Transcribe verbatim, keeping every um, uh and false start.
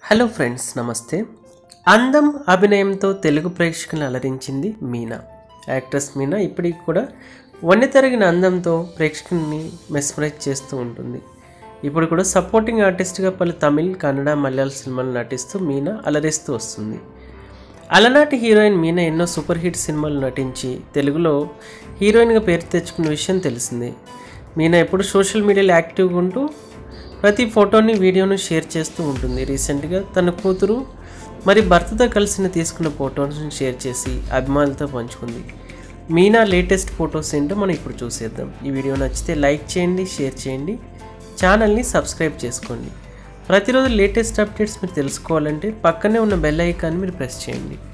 Hello friends, నమస్తే. అందం అభినయంతో తెలుగు ప్రేక్షకులను అలరించింది మీనా. యాక్ట్రెస్ మీనా ఇప్పటికి కూడా వన్నె తరిగిన అందంతో ప్రేక్షకుల్ని మెస్మరైజ్ చేస్తూ ఉంటుంది. ఇప్పుడు కూడా సపోర్టింగ్ ఆర్టిస్ట్గా పలు తమిళ్, కన్నడ, మలయాళ సినిమాలు నటిస్తూ మీనా అలరిస్తూ వస్తుంది. అలనాటి హీరోయిన్ మీనా ఎన్నో సూపర్ హిట్ సినిమాలు నటించి తెలుగులో హీరోయిన్గా పేరు తెచ్చుకున్న విషయం తెలిసిందే. మీనా ఎప్పుడు సోషల్ మీడియాలో యాక్టివ్గా ఉంటూ ప్రతి ఫోటోని, వీడియోను షేర్ చేస్తూ ఉంటుంది. రీసెంట్గా తన కూతురు మరి భర్తతో కలిసి తీసుకున్న ఫోటోస్ని షేర్ చేసి అభిమానులతో పంచుకుంది. మీనా లేటెస్ట్ ఫొటోస్ ఏంటో మనం ఇప్పుడు చూసేద్దాం. ఈ వీడియో నచ్చితే లైక్ చేయండి, షేర్ చేయండి, ఛానల్ని సబ్స్క్రైబ్ చేసుకోండి. ప్రతిరోజు లేటెస్ట్ అప్డేట్స్ మీరు తెలుసుకోవాలంటే పక్కనే ఉన్న బెల్ ఐకాన్ని మీరు ప్రెస్ చేయండి.